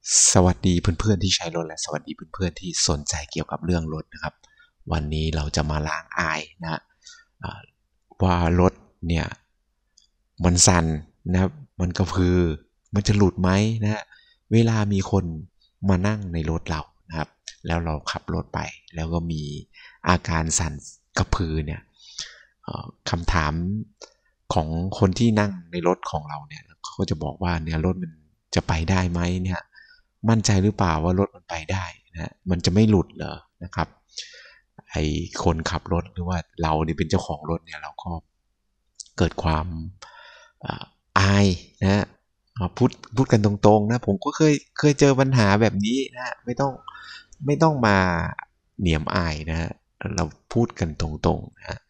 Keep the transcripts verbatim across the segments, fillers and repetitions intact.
สวัสดีเพื่อนๆที่ใช้รถและสวัสดีเพื่อนๆที่สนใจเกี่ยวกับเรื่องรถนะครับวันนี้เราจะมาล้างอายนะว่ารถเนี่ยมันสั่นนะครับมันกระพือมันจะหลุดไหมนะเวลามีคนมานั่งในรถเรานะครับแล้วเราขับรถไปแล้วก็มีอาการสั่นกระพือเนี่ยคำถามของคนที่นั่งในรถของเราเนี่ยเขาก็จะบอกว่าเนี่ยรถมันจะไปได้ไหมเนี่ยมั่นใจหรือเปล่าว่ารถมันไปได้นะมันจะไม่หลุดเหรอนะครับไอคนขับรถหรือว่าเราเนี่ยเป็นเจ้าของรถเนี่ยเราก็เกิดความอายนะพูดพูดกันตรงๆนะผมก็เคยเคยเจอปัญหาแบบนี้นะไม่ต้องไม่ต้องมาเหนียมอายนะเราพูดกันตรงๆนะ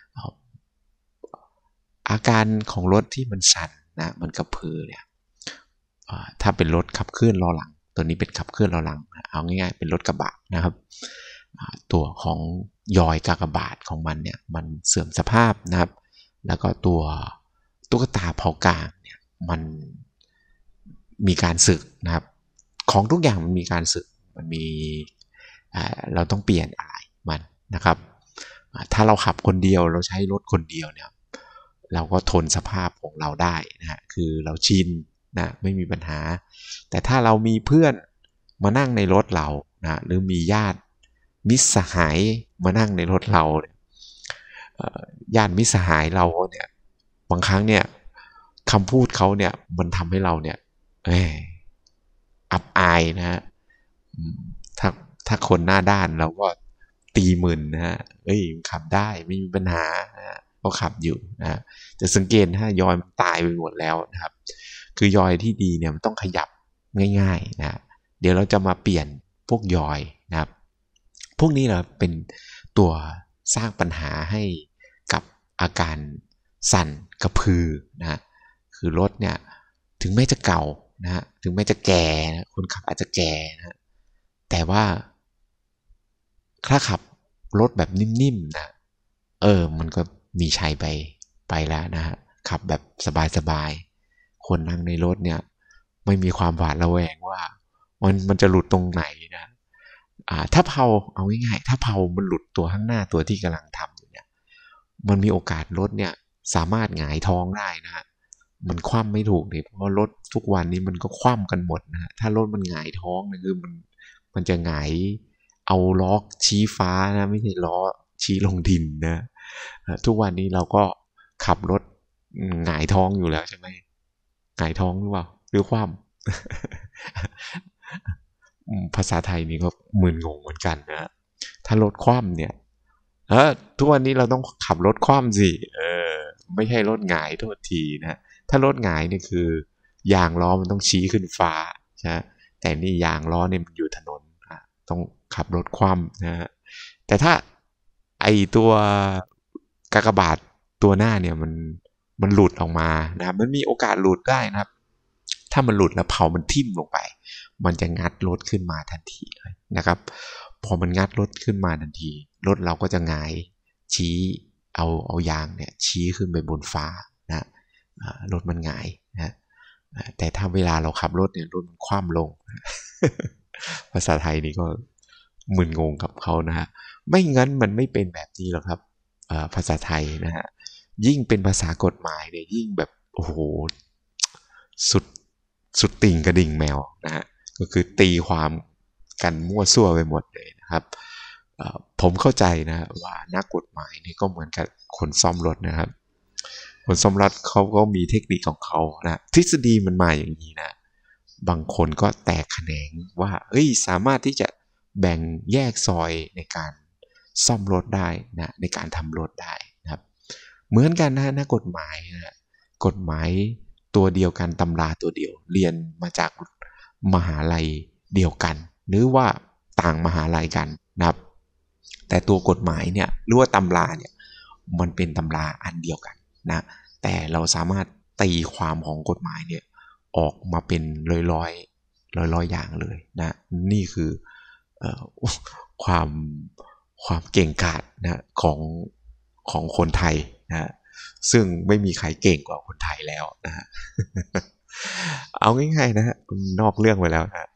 อาการของรถที่มันสั่นนะมันกระพือเนี่ยถ้าเป็นรถขับเคลื่อนล้อหลังตัวนี้เป็นขับเคลื่อนล้อหลังเอาง่ายๆเป็นรถกระบะนะครับตัวของยอยกากบาทของมันเนี่ยมันเสื่อมสภาพนะครับแล้วก็ตัวตุ๊กตาเผากลางเนี่ยมันมีการสึกนะครับของทุกอย่างมันมีการสึกมันมีเราต้องเปลี่ยนอะไรมันนะครับถ้าเราขับคนเดียวเราใช้รถคนเดียวเนี่ยเราก็ทนสภาพของเราได้นะฮะคือเราชินนะไม่มีปัญหาแต่ถ้าเรามีเพื่อนมานั่งในรถเรานะหรือมีญาติมิตรสหายมานั่งในรถเราญาติมิตรสหายเราเนี่ยบางครั้งเนี่ยคำพูดเขาเนี่ยมันทำให้เราเนี่ยอับอายนะฮะถ้าถ้าคนหน้าด้านเราก็ตีมึนนะฮะเอ้ยขับได้ไม่มีปัญหานะก็ขับอยู่นะจะสังเกตถ้ายอยมันตายไปหมดแล้วนะครับคือยอยที่ดีเนี่ยมันต้องขยับง่ายๆนะเดี๋ยวเราจะมาเปลี่ยนพวกยอยนะครับพวกนี้เราเป็นตัวสร้างปัญหาให้กับอาการสั่นกระพือนะคือรถเนี่ยถึงแม้จะเก่านะถึงแม้จะแก่นะคนขับอาจจะแก่นะแต่ว่าถ้าขับรถแบบนิ่มๆนะเออมันก็มีชัยไปไปแล้วนะฮะขับแบบสบายๆคนนั่งในรถเนี่ยไม่มีความหวาดระแวงว่ามันมันจะหลุดตรงไหนนะอ่าถ้าเผาเอาง่ายๆถ้าเผามันหลุดตัวข้างหน้าตัวที่กำลังทำอยู่เนี่ยมันมีโอกาสรถเนี่ยสามารถหงายท้องได้นะฮะมันคว่ำไม่ถูกเลยเพราะรถทุกวันนี้มันก็คว่ำกันหมดนะฮะถ้ารถมันหงายท้องเนี่ยคือมันมันจะหงายเอาล้อชี้ฟ้านะไม่ใช่ล้อชี้ลงดินนะทุกวันนี้เราก็ขับรถหงายท้องอยู่แล้วใช่ไหมหงายท้องหรือเปล่าหรือคว่ำภาษาไทยนี่ก็มึนงงเหมือนกันนะถ้ารถคว่ำเนี่ยเออทุกวันนี้เราต้องขับรถคว่ำสิเออไม่ใช่รถหงายโทษทีนะถ้ารถหงายนี่คือยางล้อมันต้องชี้ขึ้นฟ้าใช่แต่นี่ยางล้อเนี่ยมันอยู่ถนนต้องขับรถคว่ำนะฮะแต่ถ้าไอตัวกากบาทตัวหน้าเนี่ยมันมันหลุดออกมานะครับมันมีโอกาสหลุดได้นะครับถ้ามันหลุดแล้วเผามันทิ่มลงไปมันจะงัดรถขึ้นมาทันทีเลยนะครับพอมันงัดรถขึ้นมาทันทีรถเราก็จะหงายชี้เอาเอายางเนี่ยชี้ขึ้นไปบนฟ้านะรถมันหงายนะแต่ถ้าเวลาเราขับรถเนี่ยรถมันคว่ำลงภาษาไทยนี่ก็มึนงงกับเขานะฮะไม่งั้นมันไม่เป็นแบบนี้หรอกครับภาษาไทยนะฮะยิ่งเป็นภาษากฎหมายเนี่ยยิ่งแบบโอ้โหสุดสุดติ่งกระดิ่งแมวนะฮะก็คือตีความกันมั่วซั่วไปหมดเลยนะครับผมเข้าใจนะว่านักกฎหมายนี่ก็เหมือนกับคนซ่อมรถนะครับคนซ่อมรถเขาก็มีเทคนิคของเขานะทฤษฎีมันมาอย่างนี้นะบางคนก็แตกแขนงว่าเฮ้ยสามารถที่จะแบ่งแยกซอยในการซ่อมรถได้นะในการทำรถได้นะครับเหมือนกันนะนักกฎหมายนะกฎหมายตัวเดียวกันตำราตัวเดียวเรียนมาจากมหาลัยเดียวกันหรือว่าต่างมหาลัยกันนะครับแต่ตัวกฎหมายเนี่ยหรือว่าตำราเนี่ยมันเป็นตำราอันเดียวกันนะแต่เราสามารถตีความของกฎหมายเนี่ยออกมาเป็นร้อยร้อยร้อยร้อยอย่างเลยนะนี่คือเอ่อความความเก่งกาจนะของของคนไทยนะซึ่งไม่มีใครเก่งกว่าคนไทยแล้วนะฮะเอาง่ายๆนะฮะนอกเรื่องไปแล้วนะ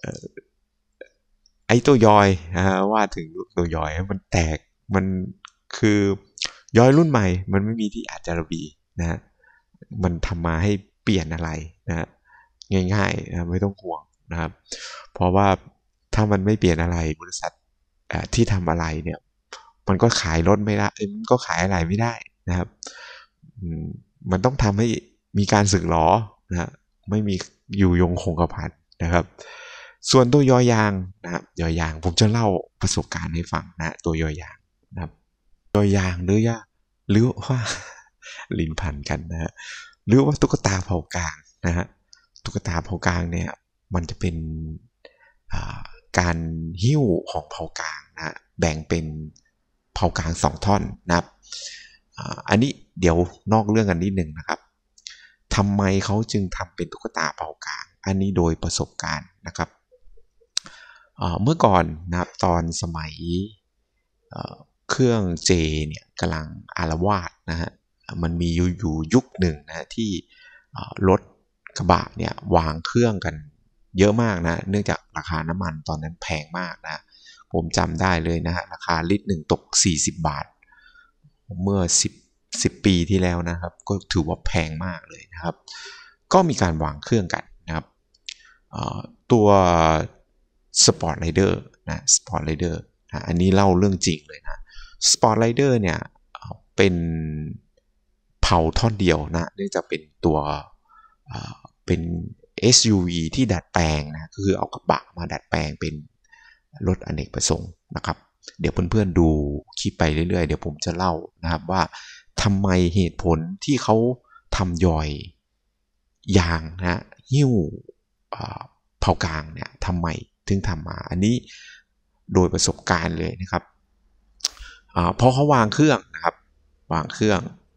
ไอ้ตัวยอยนะว่าถึงตัวยอยมันแตกมันคือยอยรุ่นใหม่มันไม่มีที่อาจจะระบีนะมันทำมาให้เปลี่ยนอะไรนะง่ายๆนะไม่ต้องห่วงนะครับเพราะว่าถ้ามันไม่เปลี่ยนอะไรบริษัทที่ทำอะไรเนี่ยมันก็ขายรถไม่ได้มันก็ขายอะไรไม่ได้นะครับมันต้องทำให้มีการสึกหรอนะไม่มีอยู่ยงคงกระพันนะครับส่วนตัวยอยางนะครับยอยางผมจะเล่าประสบการณ์ให้ฟังนะตัวยอยางนะครับยอยางหรือยาหรือว่าลิ้นพันกันนะฮะหรือว่าตุ๊กตาเผากลางนะฮะตุ๊กตาเผากลางเนี่ยมันจะเป็นการหิ้วของเผากลางนะแบ่งเป็นเผากลางสองท่อนนะครับอันนี้เดี๋ยวนอกเรื่องกันนิดหนึ่งนะครับทำไมเขาจึงทำเป็นตุ๊กตาเผากลางอันนี้โดยประสบการณ์นะครับเมื่อก่อนนะครับตอนสมัยเครื่องเจเนี่ยกำลังอาละวาดนะฮะมันมีอยู่ยุคหนึ่งนะที่รถกระบะเนี่ยวางเครื่องกันเยอะมากนะเนื่องจากราคาน้ำมันตอนนั้นแพงมากนะผมจำได้เลยนะฮะราคาลิตรหนึ่งตกสี่สิบบาทเมื่อสิบ สิบปีที่แล้วนะครับก็ถือว่าแพงมากเลยนะครับก็มีการวางเครื่องกันนะครับตัว Sport Rider นะ Sport Rider นะอันนี้เล่าเรื่องจริงเลยนะ Sport Rider เนี่ยเป็นเผาท่อนเดียวนะเนื่องจากเป็นตัวเป็น เอส ยู วี ที่ดัดแปลงนะคือเอากระบะมาดัดแปลงเป็นรถอเนกประสงค์นะครับเดี๋ยวเพื่อนๆดูคลิปไปเรื่อยๆเดี๋ยวผมจะเล่านะครับว่าทำไมเหตุผลที่เขาทำยอยยางนะหิ้วเผากลางเนี่ยทำไมถึงทำมาอันนี้โดยประสบการณ์เลยนะครับเพราะเขาวางเครื่องนะครับวางเครื่อง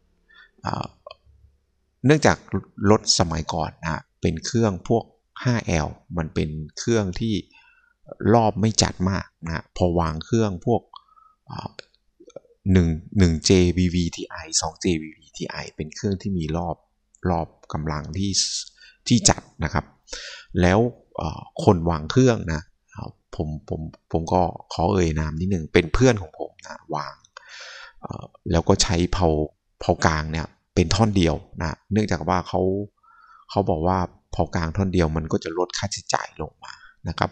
เนื่องจากรถสมัยก่อนนะเป็นเครื่องพวก ไฟว์ แอล มันเป็นเครื่องที่รอบไม่จัดมากนะพอวางเครื่องพวกหนึ่ง หนึ่ง เจ วี วี ที ไอ สอง เจ วี วี ที ไอ เป็นเครื่องที่มีรอบรอบกำลังที่ที่จัดนะครับแล้วคนวางเครื่องนะผมผมผมก็ขอเอ่ยนามนิดหนึ่งเป็นเพื่อนของผมนะวางแล้วก็ใช้เผาเผากลางเนี่ยเป็นท่อนเดียวนะเนื่องจากว่าเขาเขาบอกว่าเผากลางท่อนเดียวมันก็จะลดค่าใช้จ่ายลงมานะครับ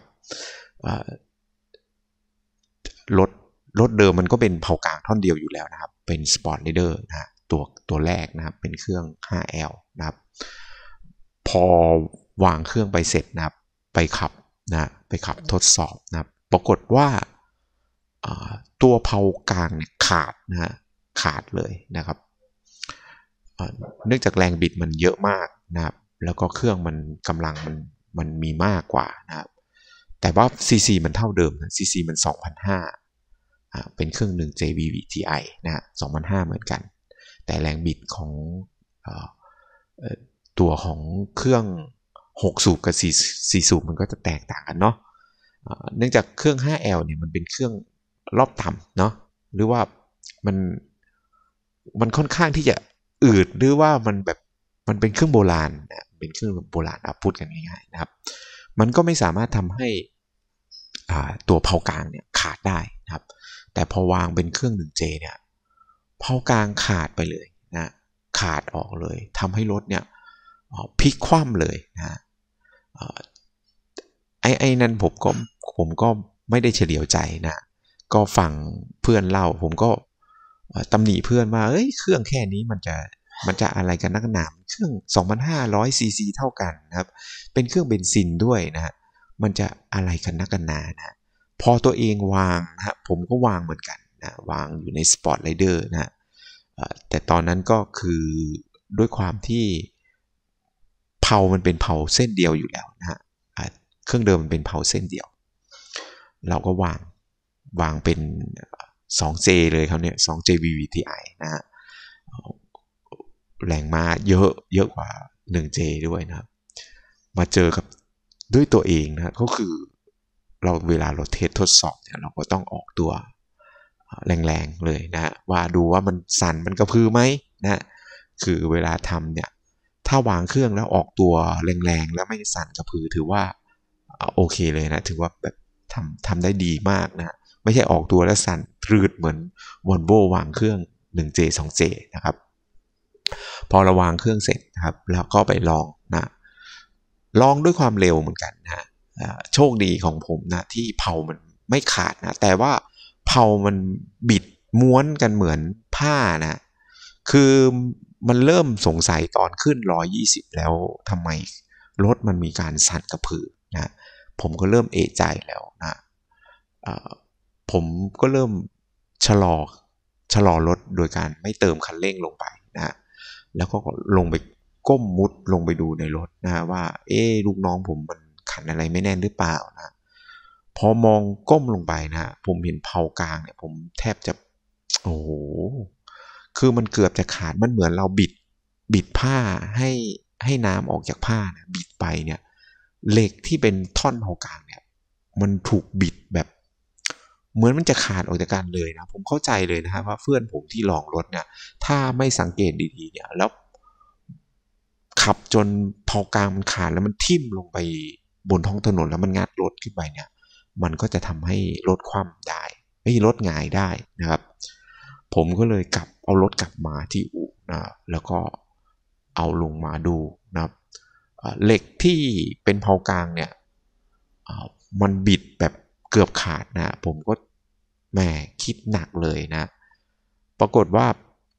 รถรถเดิมมันก็เป็นเผากลางท่อนเดียวอยู่แล้วนะครับเป็น Sport Rider นะตัวตัวแรกนะครับเป็นเครื่อง ไฟว์ แอล นะครับพอวางเครื่องไปเสร็จนะครับไปขับนะไปขับทดสอบนะครับปรากฏว่าตัวเผากลางเนี่ยขาดนะขาดเลยนะครับเนื่องจากแรงบิดมันเยอะมากนะครับแล้วก็เครื่องมันกำลังมันมันมีมากกว่านะครับแต่ว่า ซี ซี มันเท่าเดิมนะ ซี ซี มัน สองพันห้าร้อย อ่าเป็นเครื่องหนึ่ง เจ วี วี ที ไอ นะฮะ สองพันห้าร้อย เหมือนกันแต่แรงบิดของเอ่อตัวของเครื่องหกสูบกับสี่สูบมันก็จะแตกต่างกันเนาะเนื่องจากเครื่อง ไฟว์ แอล เนี่ยมันเป็นเครื่องรอบต่ำเนาะหรือว่ามันมันค่อนข้างที่จะอืดหรือว่ามันแบบมันเป็นเครื่องโบราณนะเป็นเครื่องโบราณเอาพูดกันง่ายๆนะครับมันก็ไม่สามารถทำให้ตัวเผากลางเนี่ยขาดได้นะครับแต่พอวางเป็นเครื่อง หนึ่ง เจ เนี่ยเผากลางขาดไปเลยนะขาดออกเลยทำให้รถเนี่ยพลิกคว่ำเลยนะไอ้ไอ้นั่นผมก็ผมก็ไม่ได้เฉลียวใจนะก็ฟังเพื่อนเล่าผมก็ตำหนิเพื่อนว่าเอ้ยเครื่องแค่นี้มันจะมันจะอะไรกันนักหนาเครื่อง สองพันห้าร้อย ซี ซี เท่ากันนะครับเป็นเครื่องเบนซินด้วยนะมันจะอะไรกันนักกันหนานะพอตัวเองวางนะผมก็วางเหมือนกันนะวางอยู่ใน Sport Rider นะแต่ตอนนั้นก็คือด้วยความที่เผามันเป็นเผาเส้นเดียวอยู่แล้วนะฮะเครื่องเดิมมันเป็นเผาเส้นเดียวเราก็วางวางเป็น สอง เจ เลยเขาเนี่ย สอง เจ วี วี ที ไอ นะฮะแรงม้าเยอะเยอะกว่า หนึ่ง เจ ด้วยนะครับมาเจอกับด้วยตัวเองนะก็คือเราเวลาเราเทสทดสอบเนี่ยเราก็ต้องออกตัวแรงๆเลยนะว่าดูว่ามันสั่นมันกระพือไหมนะคือเวลาทำเนี่ยถ้าวางเครื่องแล้วออกตัวแรงๆแล้วไม่สั่นกระพือถือว่าโอเคเลยนะถือว่าแบบทำทำได้ดีมากนะไม่ใช่ออกตัวแล้วสั่นพลืดเหมือนวอลโววางเครื่อง วันเจ ทู เจ นะครับพอเราวางเครื่องเสร็จนะครับแล้วก็ไปลองนะลองด้วยความเร็วเหมือนกันนะโชคดีของผมนะที่เพลามันไม่ขาดนะแต่ว่าเพลามันบิดม้วนกันเหมือนผ้านะคือมันเริ่มสงสัยตอนขึ้นหนึ่งร้อยยี่สิบแล้วทำไมรถมันมีการสั่นกระพือนะผมก็เริ่มเอะใจแล้วนะผมก็เริ่มชะลอชะลอรถโดยการไม่เติมคันเร่งลงไปนะแล้วก็ลงไปก้มมุดลงไปดูในรถนะว่าเอ๊ลูกน้องผมมันขันอะไรไม่แน่นหรือเปล่านะพอมองก้มลงไปนะผมเห็นเพากลางเนี่ยผมแทบจะโอ้โหคือมันเกือบจะขาดมันเหมือนเราบิดบิดผ้าให้ให้น้ำออกจากผ้านะบิดไปเนี่ยเหล็กที่เป็นท่อนเพากลางเนี่ยมันถูกบิดแบบเหมือนมันจะขาดออกจากกันเลยนะผมเข้าใจเลยนะฮะว่าเพื่อนผมที่ลองรถเนี่ยถ้าไม่สังเกตดีๆเนี่ยแล้วขับจนเพากลางมันขาดแล้วมันทิ่มลงไปบนท้องถนนแล้วมันงัดรถขึ้นไปเนี่ยมันก็จะทำให้รถคว่ำได้ไม่รถหงายได้นะครับผมก็เลยกลับเอารถกลับมาที่อู่นะแล้วก็เอาลงมาดูนะครับเหล็กที่เป็นเพากลางเนี่ยมันบิดแบบเกือบขาดนะผมก็แหมคิดหนักเลยนะปรากฏว่า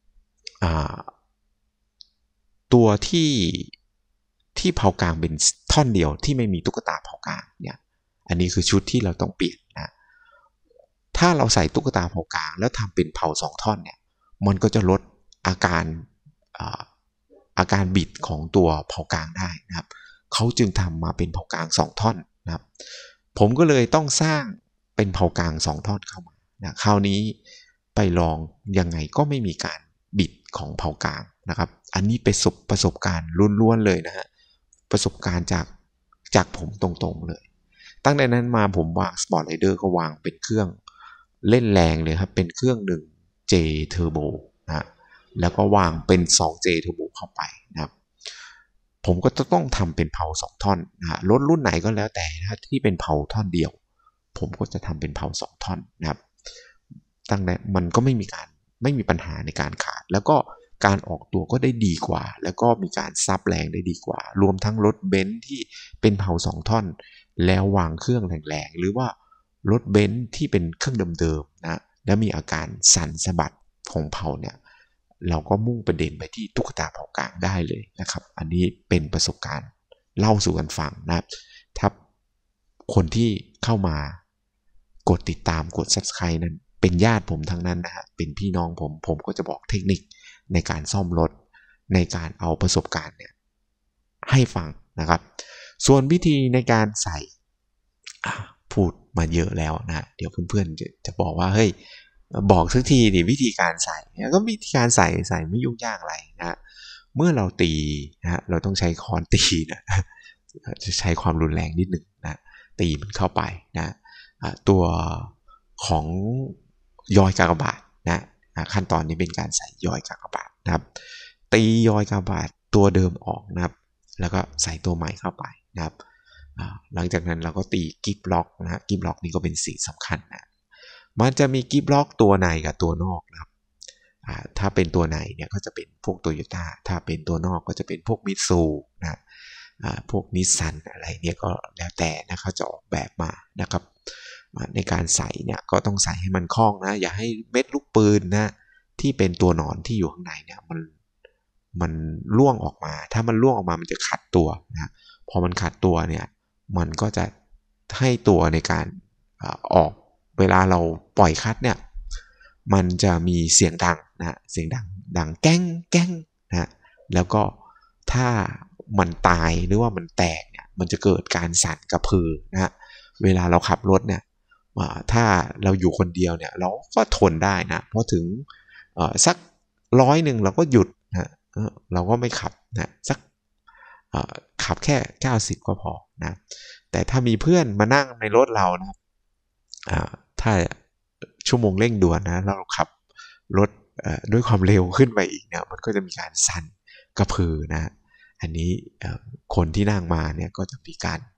ตัวที่ที่เพากลางเป็นท่อนเดียวที่ไม่มีตุ๊กตาเพากลางเนี่ยอันนี้คือชุดที่เราต้องเปลี่ยนนะถ้าเราใส่ตุ๊กตาเพากลางแล้วทำเป็นเพาสองท่อนเนี่ยมันก็จะลดอาการอาการบิดของตัวเพากลางได้นะครับเขาจึงทำมาเป็นเพากลางสองท่อนนะครับผมก็เลยต้องสร้างเป็นเพากลางสองท่อนเข้ามานะคราวนี้ไปลองยังไงก็ไม่มีการบิดของเพากลางนะครับอันนี้เป็นประสบการณ์ล้วนๆเลยนะฮะประสบการณ์จากจากผมตรงๆเลยตั้งแต่นั้นมาผมวาง Sport Rider ก็วางเป็นเครื่องเล่นแรงเลยครับเป็นเครื่อง วัน เจ Turbo นะแล้วก็วางเป็น ทู เจ Turbo เข้าไปนะครับผมก็จะต้องทำเป็นเพาสองท่อนนะรถรุ่นไหนก็แล้วแต่นะที่เป็นเพาท่อนเดียวผมก็จะทำเป็นเพาสองท่อนนะครับตั้งแต่มันก็ไม่มีการไม่มีปัญหาในการขาดแล้วก็การออกตัวก็ได้ดีกว่าแล้วก็มีการซับแรงได้ดีกว่ารวมทั้งรถเบนซ์ที่เป็นเพาสองท่อนแล้ววางเครื่องแรงๆหรือว่ารถเบนซ์ที่เป็นเครื่องเดิมๆนะแล้วมีอาการสั่นสะบัดของเพาเนี่ยเราก็มุ่งประเด็นไปที่ตุ๊กตาเพากลางได้เลยนะครับอันนี้เป็นประสบการณ์เล่าสู่กันฟังนะครับถ้าคนที่เข้ามากดติดตามกด ซับสไครบ์ นั้นเป็นญาติผมทั้งนั้นนะฮะเป็นพี่น้องผมผมก็จะบอกเทคนิคในการซ่อมรถในการเอาประสบการณ์เนี่ยให้ฟังนะครับส่วนวิธีในการใส่พูดมาเยอะแล้วนะเดี๋ยวเพื่อนๆจะจะบอกว่าเฮ้ยบอกสักทีดิวิธีการใส่ก็วิธีการใส่ใส่ไม่ยุ่งยากอะไรนะเมื่อเราตีนะเราต้องใช้ค้อนตีนะจะใช้ความรุนแรงนิดหนึ่งนะตีมันเข้าไปนะตัวของยอยกากบาทนะขั้นตอนนี้เป็นการใส่ยอยกากบาทนะครับตียอยกากบาทตัวเดิมออกนะครับแล้วก็ใส่ตัวใหม่เข้าไปนะครับหลังจากนั้นเราก็ตีกิฟล็อกนะกิฟล็อกนี่ก็เป็นสิ่งสำคัญนะมันจะมีกิฟล็อกตัวในกับตัวนอกนะครับถ้าเป็นตัวในเนี่ยก็จะเป็นพวกโตโยต้าถ้าเป็นตัวนอกก็จะเป็นพวกมิตซูนะพวกนิสสันอะไรเนี่ยก็แล้วแต่นะเขาจะออกแบบมานะครับในการใส่เนี่ยก็ต้องใส่ให้มันคล่องนะอย่าให้เม็ดลูกปืนนะที่เป็นตัวหนอนที่อยู่ข้างในเนี่ยมันมันล่วงออกมาถ้ามันล่วงออกมามันจะขัดตัวนะพอมันขัดตัวเนี่ยมันก็จะให้ตัวในการออกเวลาเราปล่อยคัดเนี่ยมันจะมีเสียงดังนะเสียงดังดังแก้งแก้งนะแล้วก็ถ้ามันตายหรือว่ามันแตกเนี่ยมันจะเกิดการสั่นกระพือนะเวลาเราขับรถเนี่ยถ้าเราอยู่คนเดียวเนี่ยเราก็ทนได้นะพอถึงสักร้อยหนึ่งเราก็หยุดนะเราก็ไม่ขับนะสักขับแค่เก้าสิบก็พอนะแต่ถ้ามีเพื่อนมานั่งในรถเรานะถ้าชั่วโมงเร่งด่วนนะเราขับรถด้วยความเร็วขึ้นไปอีกเนี่ยมันก็จะมีการสั่นกระพือนะอันนี้คนที่นั่งมาเนี่ยก็จะมีการ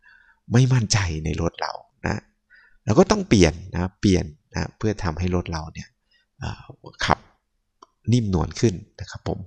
ไม่มั่นใจในรถเรานะเราก็ต้องเปลี่ยนนะเปลี่ยนนะเพื่อทำให้รถเราเนี่ยขับนิ่มนวลขึ้นนะครับผม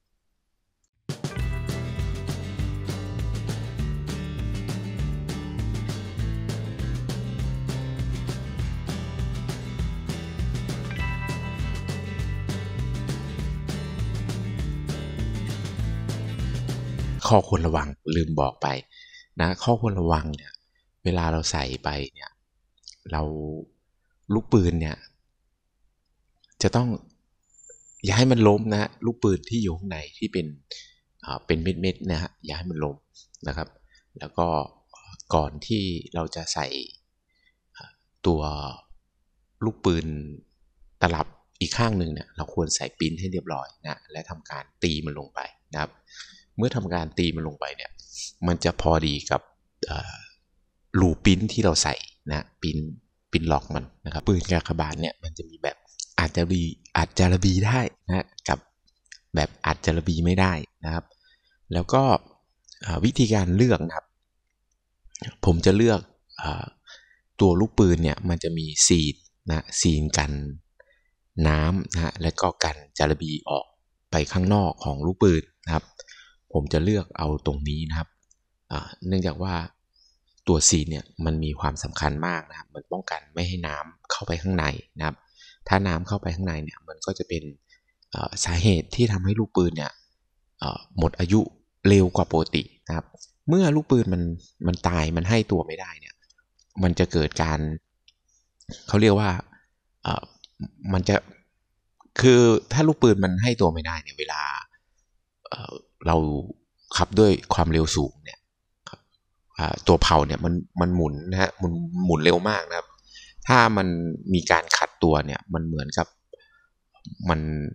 ข้อควรระวังลืมบอกไปนะข้อควรระวังเนี่ยเวลาเราใส่ไปเนี่ยเราลูกปืนเนี่ยจะต้องอย่าให้มันล้มนะลูกปืนที่อยู่ข้างในที่เป็นเป็นเม็ดๆนะฮะอย่าให้มันล้มนะครับแล้วก็ก่อนที่เราจะใส่ตัวลูกปืนตลับอีกข้างหนึ่งเนี่ยเราควรใส่ปิ้นให้เรียบร้อยนะและทำการตีมันลงไปนะครับเมื่อทำการตีมันลงไปเนี่ยมันจะพอดีกับรูปิ้นที่เราใส่นะปิ้นปิ้นล็อกมันนะครับปืนกากบาทเนี่ยมันจะมีแบบอาจจะรีอาจจะระบีได้นะกับแบบอาจจะระบีไม่ได้นะครับแล้วก็วิธีการเลือกนะครับผมจะเลือกตัวลูกปืนเนี่ยมันจะมีซีนนะซีนกันน้ำนะและก็กันจะระบีออกไปข้างนอกของลูกปืนนะครับผมจะเลือกเอาตรงนี้นะครับเนื่องจากว่าตัวซีนเนี่ยมันมีความสำคัญมากนะครับมันป้องกันไม่ให้น้ำเข้าไปข้างในนะครับถ้าน้ำเข้าไปข้างในเนี่ยมันก็จะเป็นสาเหตุที่ทำให้ลูกปืนเนี่ยหมดอายุเร็วกว่าปกตินะครับเมื่อลูกปืนมันมันตายมันให้ตัวไม่ได้เนี่ยมันจะเกิดการเขาเรียกว่ามันจะคือถ้าลูกปืนมันให้ตัวไม่ได้เนี่ยเวลาเราขับด้วยความเร็วสูงเนี่ยตัวเผาเนี่ยมันมันหมุนนะฮะมันหมุนเร็วมากนะครับถ้ามันมีการขัดตัวเนี่ยมันเหมือนกับมัน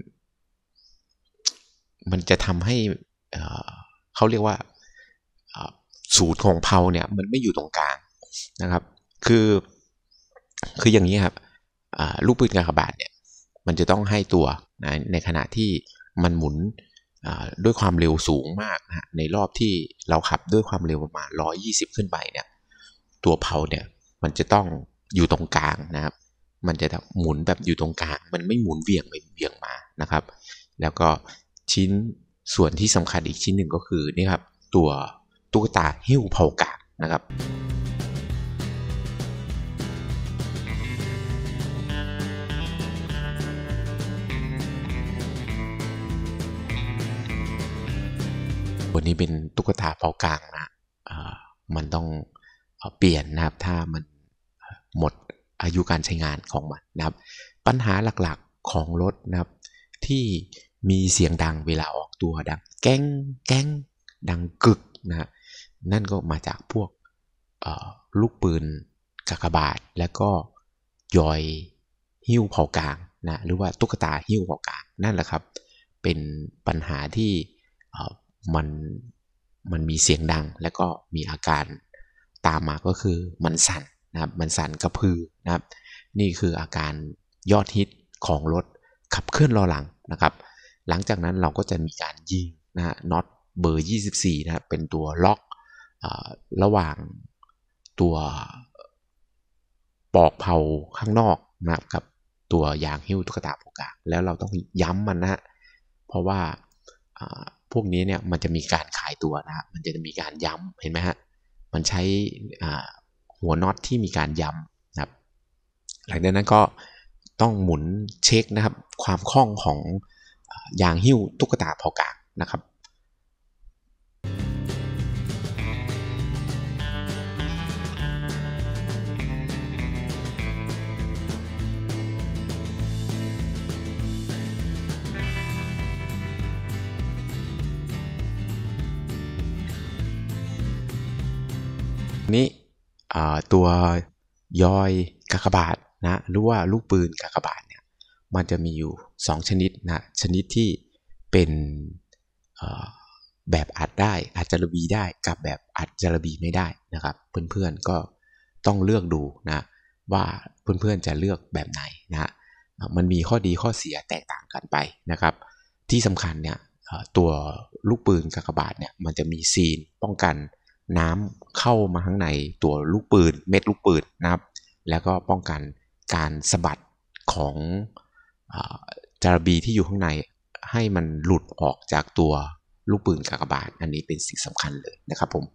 มันจะทำให้เขาเรียกว่าสูตรของเผาเนี่ยมันไม่อยู่ตรงกลางนะครับคือคืออย่างนี้ครับลูกปืนกากบาทเนี่ยมันจะต้องให้ตัวนะในขณะที่มันหมุนด้วยความเร็วสูงมากนะในรอบที่เราขับด้วยความเร็วประมาณหนึ่งร้อยยี่สิบขึ้นไปเนี่ยตัวเผาเนี่ยมันจะต้องอยู่ตรงกลางนะครับมันจะหมุนแบบอยู่ตรงกลางมันไม่หมุนเวียงไปเวียงมานะครับแล้วก็ชิ้นส่วนที่สำคัญอีกชิ้นหนึ่งก็คือนี่ครับตัวตุ๊กตาหิ้วเผากากนะครับวันนี้เป็นตุ๊กตาเผากางนะมันต้องเปลี่ยนนะครับถ้ามันหมดอายุการใช้งานของมันนะครับปัญหาหลักๆของรถนะครับที่มีเสียงดังเวลาออกตัวดังแก้งแก้งดังกึกนะนั่นก็มาจากพวกลูกปืนกากบาทและก็ยอยหิ้วเผากางนะหรือว่าตุ๊กตาหิ้วเผากางนั่นแหละครับเป็นปัญหาที่มันมันมีเสียงดังและก็มีอาการตามมาก็คือมันสั่นนะครับมันสั่นกระพือนะครับนี่คืออาการยอดฮิตของรถขับเคลื่อนล้อหลังนะครับหลังจากนั้นเราก็จะมีการยิงนะฮะน็อตเบอร์ยี่สิบสี่นะครับเป็นตัวล็อกระหว่างตัวปอกเผาข้างนอกนะครับกับตัวยางหิ้วตุ๊กตาโปกาแล้วเราต้องย้ำมันนะฮะเพราะว่าพวกนี้เนี่ยมันจะมีการขายตัวนะมันจะมีการย้ำเห็นไหมฮะมันใช้หัวน็อตที่มีการย้ำนะครับหลังจากนั้นก็ต้องหมุนเช็คนะครับความคล่องของยางหิ้วตุ๊กตาเผากางนะครับนี้ตัวยอยกากบาทนะหรือว่าลูกปืนกากบาทเนี่ยมันจะมีอยู่สองชนิดนะชนิดที่เป็นแบบอัดได้อาจจะระบีได้กับแบบอัดจะระบีไม่ได้นะครับเพื่อนๆก็ต้องเลือกดูนะว่าเพื่อนๆจะเลือกแบบไหนนะมันมีข้อดีข้อเสียแตกต่างกันไปนะครับที่สำคัญเนี่ยตัวลูกปืนกากบาทเนี่ยมันจะมีซีนป้องกันน้ำเข้ามาข้างในตัวลูกปืนเม็ดลูกปืนนะครับแล้วก็ป้องกันการสะบัดของจารบีที่อยู่ข้างในให้มันหลุดออกจากตัวลูกปืนกากบาทอันนี้เป็นสิ่งสำคัญเลยนะครับผม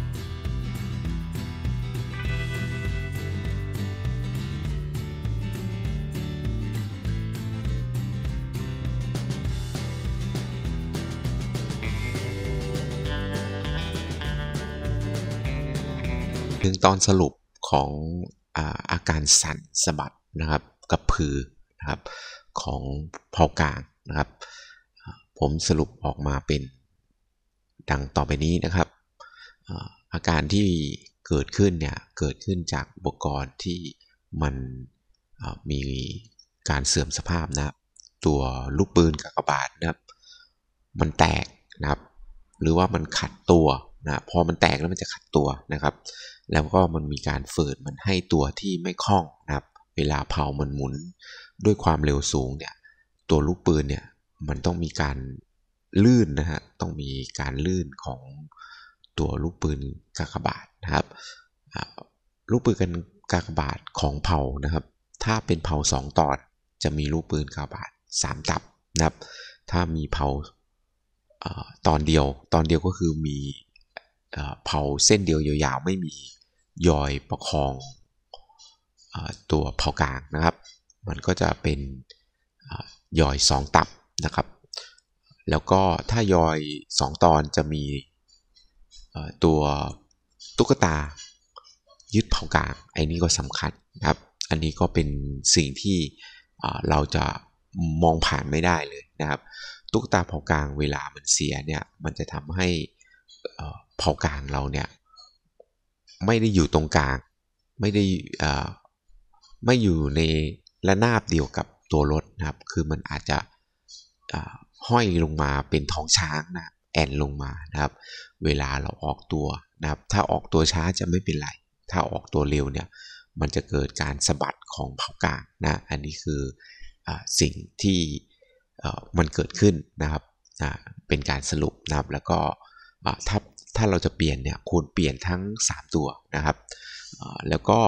ถึงตอนสรุปของอาอาการสั่นสะบัดนะครับกับพือนะครับของเผากลางนะครับผมสรุปออกมาเป็นดังต่อไปนี้นะครับอาการที่เกิดขึ้นเนี่ยเกิดขึ้นจากอุปกรณ์ที่มันมีการเสื่อมสภาพนะครับตัวลูกปืนกากบาทนะครับมันแตกนะครับหรือว่ามันขัดตัวนะพอมันแตกแล้วมันจะขัดตัวนะครับแล้วก็มันมีการฝืดมันให้ตัวที่ไม่คล่องนะครับเวลาเผามันหมุนด้วยความเร็วสูงเนี่ยตัวลูกปืนเนี่ยมันต้องมีการลื่นนะฮะต้องมีการลื่นของตัวลูกปืนกากบาทนะครับลูกปืนกันกากบาทของเผานะครับถ้าเป็นเผาสองตอนจะมีลูกปืนกากบาทสามตับนะครับถ้ามีเผาตอนเดียวตอนเดียวก็คือมีเผาเส้นเดียวยาวๆไม่มียอยประคองตัวเผากลางนะครับมันก็จะเป็นยอยสองตับนะครับแล้วก็ถ้ายอยสองตอนจะมีตัวตุ๊กตายึดเผากลางไอ้นี่ก็สำคัญนะครับอันนี้ก็เป็นสิ่งที่เราจะมองผ่านไม่ได้เลยนะครับตุ๊กตาเผากลางเวลามันเสียเนี่ยมันจะทำให้เผากลางเราเนี่ยไม่ได้อยู่ตรงกลางไม่ได้ไม่อยู่ในระนาบเดียวกับตัวรถนะครับคือมันอาจจะห้อยลงมาเป็นท้องช้างนะแอนลงมานะครับเวลาเราออกตัวนะครับถ้าออกตัวช้าจะไม่เป็นไรถ้าออกตัวเร็วเนี่ยมันจะเกิดการสะบัดของเผากลางนะอันนี้คืออสิ่งที่มันเกิดขึ้นนะครับเป็นการสรุปนะครับแล้วก็ถ้าถ้าเราจะเปลี่ยนเนี่ยควรเปลี่ยนทั้งสามตัวนะครับแล้วก็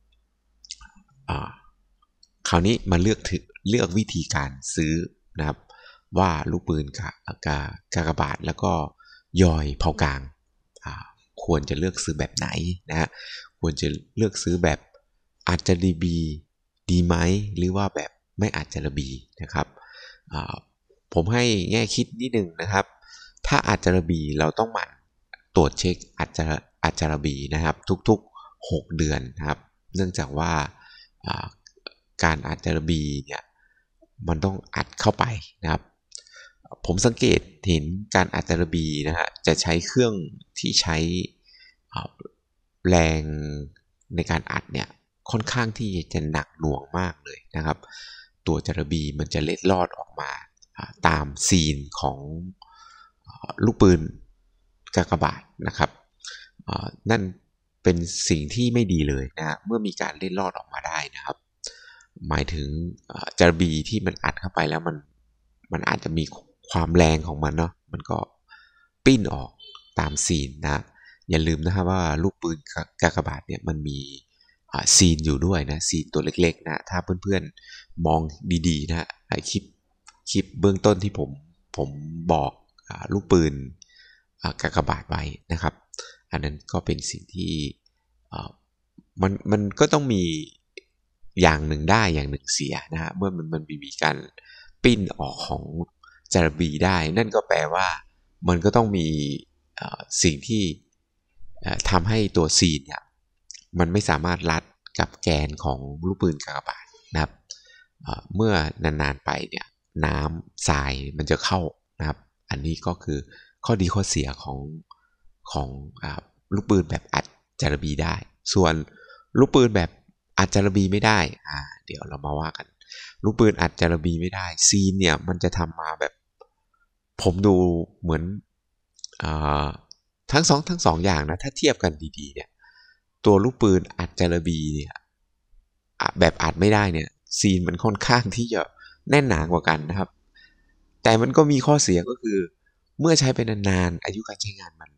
คราวนี้มาเลือกเลือกวิธีการซื้อนะครับว่าลูกปืนกากากบาทแล้วก็ยอยเผากลางควรจะเลือกซื้อแบบไหนนะฮะควรจะเลือกซื้อแบบอาจจะดีบีดีไหมหรือว่าแบบไม่อาจจะระบีนะครับผมให้แง่คิดนิดนึงนะครับถ้าอาจจะระบีเราต้องหมั่นตรวจเช็คอาจจะอาจจะระบีนะครับทุกๆหกเดือนนะครับเนื่องจากว่าการอาจจะระบีเนี่ยมันต้องอัดเข้าไปนะครับผมสังเกตเห็นการอัดจารบีนะฮะจะใช้เครื่องที่ใช้แรงในการอัดเนี่ยค่อนข้างที่จะหนักหน่วงมากเลยนะครับตัวจารบีมันจะเล็ดลอดออกมาตามซีนของลูกปืนกากบาทนะครับนั่นเป็นสิ่งที่ไม่ดีเลยนะเมื่อมีการเล็ดลอดออกมาได้นะครับหมายถึงจารบีที่มันอัดเข้าไปแล้วมันมันอาจจะมีความแรงของมันเนาะมันก็ปิ้นออกตามซีนนะอย่าลืมนะครับว่าลูกปืนกากบาทเนี่ยมันมีซีนอยู่ด้วยนะซีนตัวเล็กๆนะถ้าเพื่อนๆมองดีๆนะไอคลิปคลิปเบื้องต้นที่ผมผมบอกลูกปืนกากบาทไว้นะครับอันนั้นก็เป็นสิ่งที่มันมันก็ต้องมีอย่างหนึ่งได้อย่างหนึ่งเสียนะฮะเมื่อมันมันมีการปิ้นออกของจารบีได้นั่นก็แปลว่ามันก็ต้องมีสิ่งที่ทำให้ตัวซีนเนี่ยมันไม่สามารถรัดกับแกนของลูกปืนกากบาทนะครับเมื่อนานๆไปเนี่ยน้ำทรายมันจะเข้านะครับอันนี้ก็คือข้อดีข้อเสียของของลูกปืนแบบอัดจารบีได้ส่วนลูกปืนแบบอัดจารบีไม่ได้อ่าเดี๋ยวเรามาว่ากันลูกปืนอัดจารบีไม่ได้ซีนเนี่ยมันจะทำมาแบบผมดูเหมือนอ่าทั้งสองทั้งสองอย่างนะถ้าเทียบกันดีๆเนี่ยตัวลูกปืนอัดจารบีเนี่ยแบบอัดไม่ได้เนี่ยซีนมันค่อนข้างที่จะแน่นหนากว่ากันนะครับแต่มันก็มีข้อเสียก็คือเมื่อใช้ไปนานๆอายุการใช้งานมัน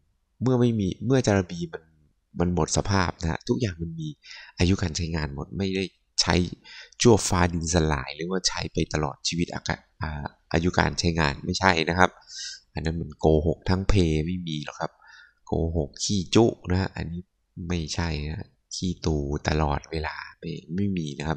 เมื่อไม่มีเมื่อจารบีมันมันหมดสภาพนะฮะทุกอย่างมันมีอายุการใช้งานหมดไม่ได้ใช้ชั่วฟ้าดินสลายหรือว่าใช้ไปตลอดชีวิตอากาศอายุการใช้งานไม่ใช่นะครับอันนั้นมันโกหกทั้งเพไม่มีหรอกครับโกหกขี้จุนะฮะอันนี้ไม่ใช่นะขี้ตูตลอดเวลาไม่ไม่มีนะครับ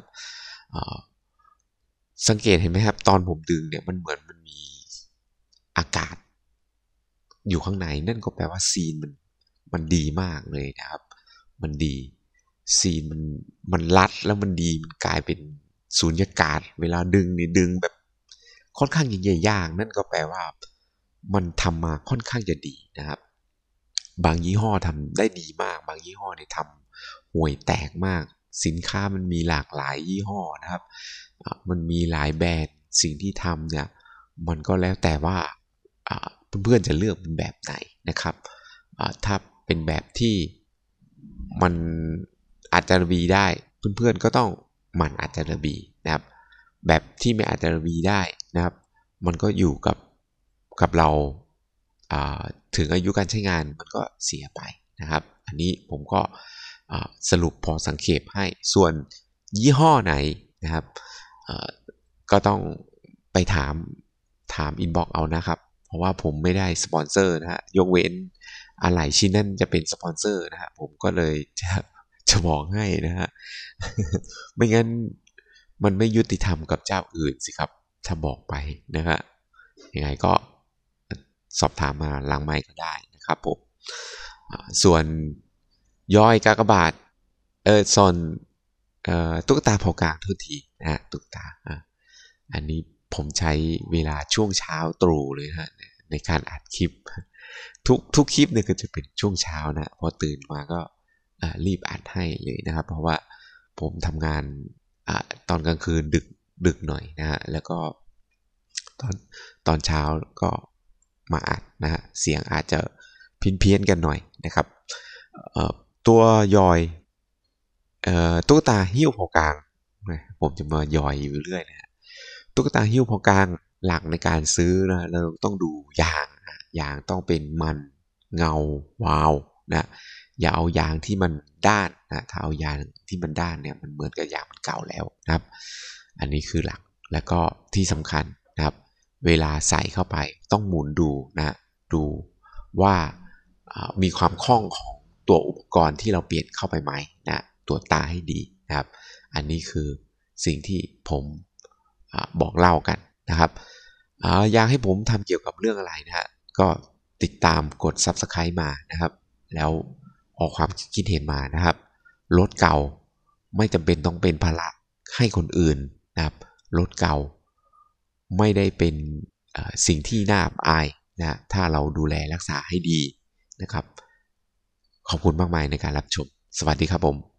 สังเกตเห็นไหมครับตอนผมดึงเนี่ยมันเหมือนมันมีอากาศอยู่ข้างในนั่นก็แปลว่าซีนมันมันดีมากเลยนะครับมันดีซีนมันมันรัดแล้วมันดีมันกลายเป็นสูญญากาศเวลาดึงนี่ดึงแบบค่อนข้างใหญ่ๆย่างนั่นก็แปลว่ามันทำมาค่อนข้างจะดีนะครับบางยี่ห้อทำได้ดีมากบางยี่ห้อเนี่ยทำห่วยแตกมากสินค้ามันมีหลากหลายยี่ห้อนะครับมันมีหลายแบรนด์สิ่งที่ทำเนี่ยมันก็แล้วแต่ว่าเพื่อนๆจะเลือกเป็นแบบไหนนะครับถ้าเป็นแบบที่มันอาจจะระบีได้เพื่อนๆก็ต้องมันอาจจะระบีนะครับแบบที่ไม่อาจจะระบีได้นะครับมันก็อยู่กับกับเราถึงอายุการใช้งานมันก็เสียไปนะครับอันนี้ผมก็สรุปพอสังเขปให้ส่วนยี่ห้อไหนนะครับก็ต้องไปถามถามอินบ็อกซ์เอานะครับเพราะว่าผมไม่ได้สปอนเซอร์นะฮะยกเว้นอะไรชิ้นนั้นจะเป็นสปอนเซอร์นะฮะผมก็เลยจะจะบอกให้นะฮะไม่งั้นมันไม่ยุติธรรมกับเจ้าอื่นสิครับถ้าบอกไปนะฮะยังไงก็สอบถามมาหลังไมค์ก็ได้นะครับผมส่วนย่อยกากบาทเออส่วนตุ๊กตาเผากลางทุกทีนะฮะตุ๊กตาอันนี้ผมใช้เวลาช่วงเช้าตรู่เลยฮะในการอัดคลิปทุกทุกคลิปเนี่ยก็จะเป็นช่วงเช้านะพอตื่นมาก็รีบอัดให้เลยนะครับเพราะว่าผมทำงานอตอนกลางคืนดึกดึกหน่อยนะฮะแล้วก็ตอนตอนเช้าก็มาอัดนะฮะเสียงอาจจะพินเพี้ยนกันหน่อยนะครับตัวยอยตุ๊กตาหิ้วเผากลางผมจะมายอยอยู่เรื่อยนะตุ๊กตาหิ้วเผากลางหลักในการซื้อนะเราต้องดูยางยางต้องเป็นมันเงาวาวนะอย่าเอายางที่มันด้านนะถ้าเอายางที่มันด้านเนี่ยมันเหมือนกับยางมันเก่าแล้วนะครับอันนี้คือหลักแล้วก็ที่สำคัญนะครับเวลาใส่เข้าไปต้องหมุนดูนะดูว่ามีความคล่องของตัวอุปกรณ์ที่เราเปลี่ยนเข้าไปไหมนะตัวตาให้ดีนะครับอันนี้คือสิ่งที่ผมบอกเล่ากันนะครับอยากให้ผมทำเกี่ยวกับเรื่องอะไรนะฮะก็ติดตามกด ซับสไครบ์ มานะครับแล้วออกความคิดเห็นมานะครับรถเก่าไม่จำเป็นต้องเป็นภาระให้คนอื่นนะครับรถเก่าไม่ได้เป็นสิ่งที่น่าอับอายนะถ้าเราดูแลรักษาให้ดีนะครับขอบคุณมากมายในการรับชมสวัสดีครับผม